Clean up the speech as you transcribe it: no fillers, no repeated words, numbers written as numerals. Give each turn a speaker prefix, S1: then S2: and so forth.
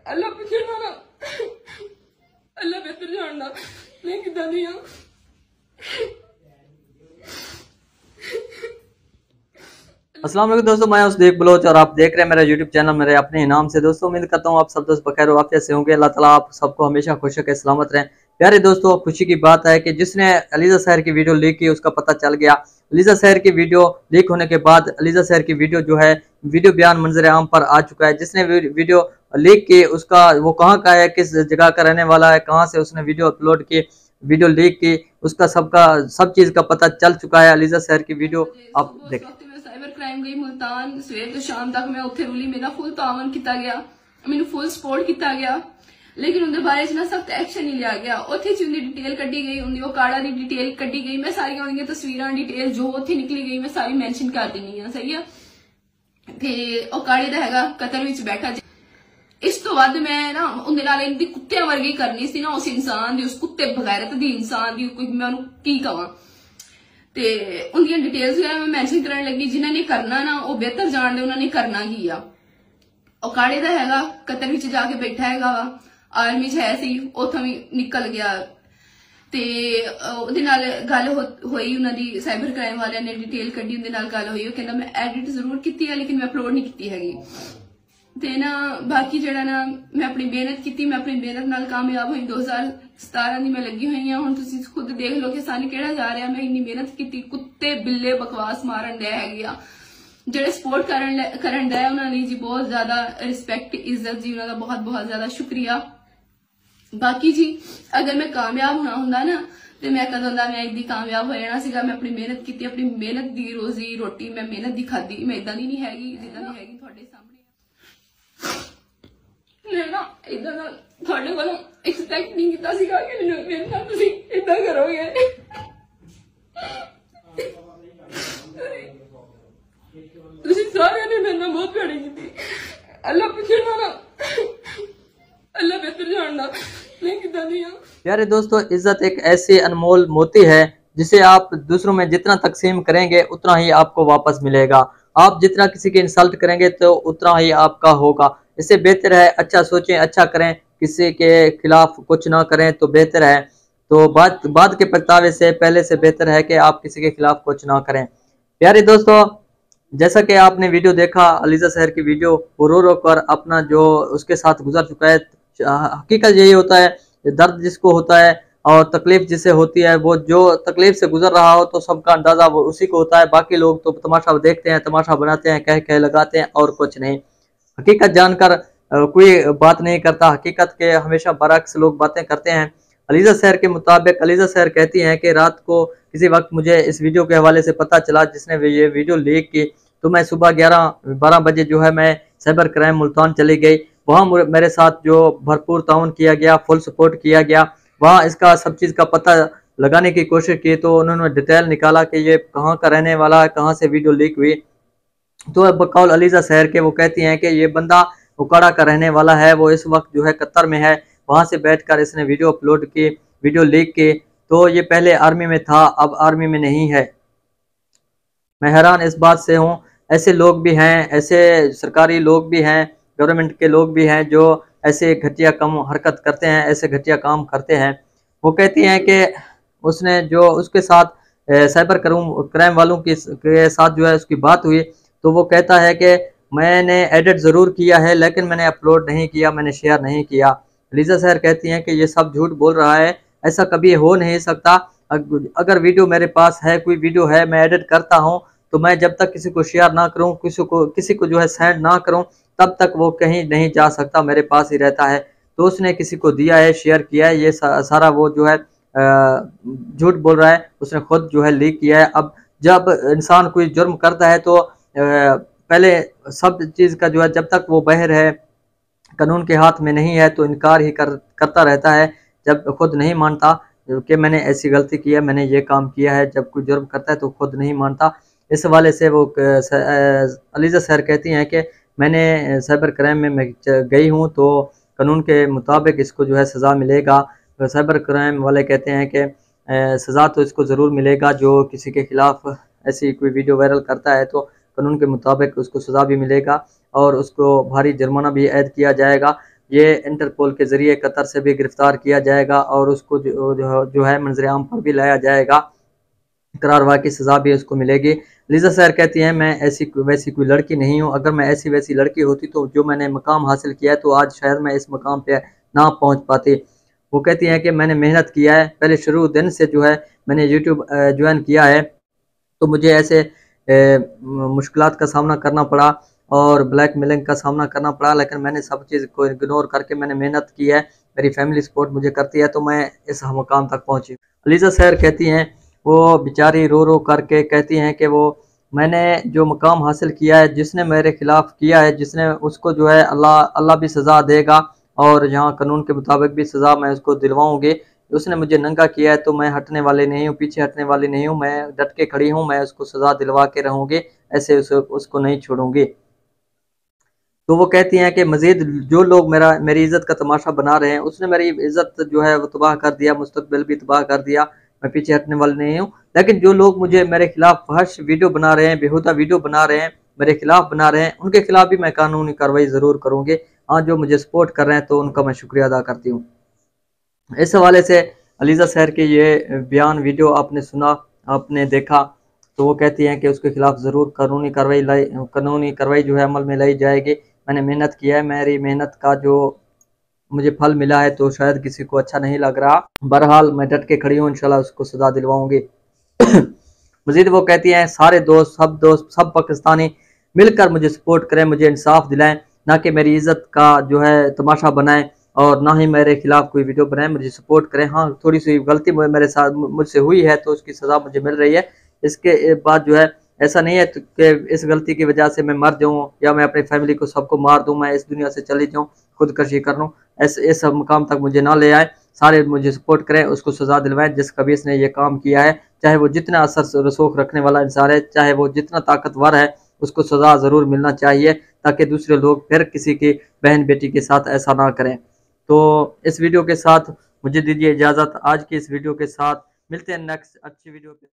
S1: अल्लाह पुछना ना, अल्लाह बेहतर जानना मैं किदा दी हां।
S2: अस्सलाम वालेकुम दोस्तों, मैं उस्दीक बलोच और आप देख रहे हैं मेरा यूट्यूब चैनल मेरे अपने इनाम से। दोस्तों उम्मीद करता हूँ आप सब दोस्त बखैर वाफियत से होंगे। अल्लाह ताला आप सबको हमेशा खुश रखे, सलामत रहें। प्यारे दोस्तों, खुशी की बात है कि जिसने अलीजा शहर की वीडियो लीक की उसका पता चल गया। अलीजा शहर की वीडियो लीक होने के बाद अलीजा शहर की वीडियो जो है वीडियो बयान मंजर आम पर आ चुका है। जिसने वीडियो लीक की उसका वो कहाँ का है, किस जगह का रहने वाला है, कहाँ से उसने वीडियो अपलोड की, वीडियो लीक की, उसका सब चीज का पता चल चुका है। अलीजा शहर की वीडियो आप देखें।
S1: साइबर क्राइम गई मुल्तान, सवेर तो शाम तक मैं उत्थे रुली, मेरा फुल तावन किया गया, मैनू फुल सपोर्ट किया गया, लेकिन उनके बारे च ना सख्त एक्शन नहीं लिया गया। उत्थे च उनकी डिटेल कड्डी गई, उनकी वो काड़ा की डिटेल कड्डी गई। मैं सारी उनकी तस्वीरां डिटेल जो उत्थे निकली गई मैं सारी मैंशन कर देनी है, सही है। ते ओ काड़े दा हैगा कतर विच बैठा। इस तो वध मैं ना उनके नाल इनदी कुत्तियां वर्गी करनी सी ना, उस इंसान दी, उस कुत्ते बगैरत दी इंसान दी, कोई मैं उन्हें की कहां। ते उनकी डिटेल्स मैं मैंशन करने लगी। जिन्होंने करना ना वो बेहतर जानते उन्होंने करना की आ। काड़े का हैगा कतर विच जाके बैठा हैगा वा, आर्मी च है सी, उथों भी निकल गया। ते उहदे नाल गल होई, उन्होंने साइबर क्राइम वाले ने डिटेल कड्डी, उहदे नाल गल होई। कहंदा मैं एडिट जरूर की है लेकिन मैं अपलोड नहीं की हैगी। ते ना बाकी जड़ा ना मैं अपनी मेहनत की, मैं अपनी मेहनत नाल कामयाब हुई। 2017 दी मैं लगी हुई हूं। हुण तुसीं खुद देख लो कि सन केड़ा जा रहा। मैं इन्नी मेहनत की, कुत्ते बिल्ले बकवास मारन दे हैगे आ, जेड़े सपोर्ट करन दे उन्हां दी जी बहुत ज्यादा रिस्पैक्ट इज्जत जी, उन्हां दा बहुत बहुत ज्यादा शुक्रिया। बाकी जी अगर मैं कामयाब होना हुंदा ना ते मैं कदों दा मैं इदी कामयाब हो जाना सीगा। मैं अपनी मेहनत की, अपनी मेहनत दी रोजी रोटी मैं मेहनत दी खादी। मैं इदां दी नहीं हैगी जिद्दां दी हैगी तुहाडे सामने। मैं ना इदां दा तुहाडे कोलों एक्सपेक्ट नहीं कीता सीगा कि मेरे नाल तुसीं इदां करोगे। तुसीं सारियां ने मेरे नाल बहुत प्यारी कीती। अल्लाह पुछना ना, अल्लाह बेहतर जानदा मैं किदां दी हां।
S2: प्यारे दोस्तों, इज्जत एक ऐसी अनमोल मोती है जिसे आप दूसरों में जितना तकसीम करेंगे उतना ही आपको वापस मिलेगा। आप जितना किसी की इंसल्ट करेंगे तो उतना ही आपका होगा। इससे बेहतर है अच्छा सोचें, अच्छा करें, किसी के खिलाफ कुछ ना करें तो बेहतर है। तो बाद के पछतावे से पहले से बेहतर है कि आप किसी के खिलाफ कुछ ना करें। प्यारे दोस्तों, जैसा कि आपने वीडियो देखा अलीजा शहर की वीडियो, वो रो रो कर अपना जो उसके साथ गुजर चुका है। हकीकत यही होता है, दर्द जिसको होता है और तकलीफ जिसे होती है, वो जो तकलीफ से गुजर रहा हो तो सबका अंदाजा वो उसी को होता है। बाकी लोग तो तमाशा देखते हैं, तमाशा बनाते हैं, कह कह लगाते हैं और कुछ नहीं। हकीकत जानकर कोई बात नहीं करता, हकीकत के हमेशा बरअक्स लोग बातें करते हैं। अलीजा शहर के मुताबिक अलीजा शहर कहती हैं कि रात को किसी वक्त मुझे इस वीडियो के हवाले से पता चला जिसने ये वीडियो लीक की, तो मैं सुबह 11-12 बजे जो है मैं साइबर क्राइम मुल्तान चली गई। वहाँ मेरे साथ जो भरपूर ताउन किया गया, फुल सपोर्ट किया गया। वहाँ इसका सब चीज़ का पता लगाने की कोशिश की तो उन्होंने डिटेल निकाला कि ये कहाँ का रहने वाला है, कहाँ से वीडियो लीक हुई। तो बकौल अलीजा शहर के वो कहती हैं कि ये बंदा उकाड़ा का रहने वाला है, वो इस वक्त जो है कतर में है, वहाँ से बैठकर इसने वीडियो अपलोड की, वीडियो लीक की। तो ये पहले आर्मी में था, अब आर्मी में नहीं है। मैं हैरान इस बात से हूँ। ऐसे लोग भी हैं, ऐसे सरकारी लोग भी हैं, गवर्नमेंट के लोग भी हैं जो ऐसे घटिया कम हरकत करते हैं, ऐसे घटिया काम करते हैं। वो कहती हैं कि उसने जो उसके साथ साइबर क्राइम वालों के साथ जो है उसकी बात हुई तो वो कहता है कि मैंने एडिट ज़रूर किया है लेकिन मैंने अपलोड नहीं किया, मैंने शेयर नहीं किया। अलीजा शहर कहती हैं कि ये सब झूठ बोल रहा है, ऐसा कभी हो नहीं सकता। अगर वीडियो मेरे पास है, कोई वीडियो है, मैं एडिट करता हूँ तो मैं जब तक किसी को शेयर ना करूँ, किसी को जो है सेंड ना करूँ, तब तक वो कहीं नहीं जा सकता, मेरे पास ही रहता है। तो उसने किसी को दिया है, शेयर किया है, ये सारा वो जो है झूठ बोल रहा है, उसने खुद जो है लीक किया है। अब जब इंसान कोई जुर्म करता है तो पहले सब चीज़ का जो है जब तक वो बहर है, कानून के हाथ में नहीं है तो इनकार ही करता रहता है। जब खुद नहीं मानता कि मैंने ऐसी गलती की है, मैंने ये काम किया है, जब कोई जुर्म करता है तो खुद नहीं मानता। इस हवाले से वो अलीजा शहर कहती हैं कि मैंने साइबर क्राइम में मैं गई हूँ तो कानून के मुताबिक इसको जो है सज़ा मिलेगा। साइबर क्राइम वाले कहते हैं कि सज़ा तो इसको ज़रूर मिलेगा, जो किसी के ख़िलाफ़ ऐसी कोई वीडियो वायरल करता है तो कानून के मुताबिक उसको सज़ा भी मिलेगा और उसको भारी जुर्माना भी ऐद किया जाएगा। ये इंटरपोल के ज़रिए कतर से भी गिरफ्तार किया जाएगा और उसको जो है मंजर आम पर भी लाया जाएगा, करारवा की सज़ा भी उसको मिलेगी। लिज़ा सैर कहती हैं मैं ऐसी वैसी कोई लड़की नहीं हूँ, अगर मैं ऐसी वैसी लड़की होती तो जो मैंने मकाम हासिल किया है तो आज शायद मैं इस मकाम पे ना पहुँच पाती। वो कहती हैं कि मैंने मेहनत किया है, पहले शुरू दिन से जो है मैंने यूट्यूब ज्वाइन किया है, तो मुझे ऐसे मुश्किलात का सामना करना पड़ा और ब्लैकमेलिंग का सामना करना पड़ा, लेकिन मैंने सब चीज़ को इग्नोर करके मैंने मेहनत की है, मेरी फैमिली सपोर्ट मुझे करती है, तो मैं इस मुकाम तक पहुँची। अलीज़ा सैर कहती हैं वो बेचारी रो रो करके कहती हैं कि वो मैंने जो मुकाम हासिल किया है, जिसने मेरे खिलाफ किया है, जिसने उसको जो है अल्लाह भी सज़ा देगा और यहाँ कानून के मुताबिक भी सज़ा मैं उसको दिलवाऊंगी। उसने मुझे नंगा किया है तो मैं हटने वाली नहीं हूँ, पीछे हटने वाली नहीं हूँ, मैं डट के खड़ी हूँ, मैं उसको सज़ा दिलवा के रहूँगी, ऐसे उसको नहीं छोड़ूंगी। तो वो कहती हैं कि मज़ीद जो लोग मेरी इज़्ज़त का तमाशा बना रहे हैं, उसने मेरी इज़्ज़त जो है वो तबाह कर दिया, मुस्तकबिल भी तबाह कर दिया, मैं पीछे हटने वाली नहीं हूँ। लेकिन जो लोग मुझे मेरे खिलाफ फहश वीडियो बना रहे हैं, बेहुदा वीडियो बना रहे हैं, मेरे खिलाफ बना रहे हैं, उनके खिलाफ भी मैं कानूनी कार्रवाई ज़रूर करूँगी। हाँ, जो मुझे सपोर्ट कर रहे हैं तो उनका मैं शुक्रिया अदा करती हूँ। इस हवाले से अलीज़ा सैर के ये बयान वीडियो आपने सुना, आपने देखा, तो वो कहती हैं कि उसके खिलाफ ज़रूर कानूनी कार्रवाई जो है अमल में लाई जाएगी। मैंने मेहनत किया है, मेरी मेहनत का जो मुझे फल मिला है तो शायद किसी को अच्छा नहीं लग रहा। बहरहाल मैं डट के खड़ी हूँ, इंशाल्लाह उसको सज़ा दिलवाऊंगी। मज़ीद वो कहती हैं सारे दोस्त सब पाकिस्तानी मिलकर मुझे सपोर्ट करें, मुझे इंसाफ दिलाएं, ना कि मेरी इज़्ज़त का जो है तमाशा बनाएं और ना ही मेरे खिलाफ कोई वीडियो बनाएं, मुझे सपोर्ट करें। हाँ, थोड़ी सी गलती मेरे साथ मुझसे हुई है तो उसकी सज़ा मुझे मिल रही है। इसके बाद जो है ऐसा नहीं है कि इस गलती की वजह से मैं मर जाऊँ या मैं अपनी फैमिली को सबको मार दूँ, मैं इस दुनिया से चली जाऊँ, खुदकशी कर लूँ, ऐसे इस मुकाम तक मुझे ना ले आए। सारे मुझे सपोर्ट करें, उसको सज़ा दिलवाएं जिस कबीर ने ये काम किया है, चाहे वो जितना असर रसूख रखने वाला इंसान है, चाहे वो जितना ताकतवर है, उसको सज़ा ज़रूर मिलना चाहिए ताकि दूसरे लोग फिर किसी की बहन बेटी के साथ ऐसा ना करें। तो इस वीडियो के साथ मुझे दीजिए इजाज़त। आज की इस वीडियो के साथ मिलते हैं नेक्स्ट अच्छी वीडियो के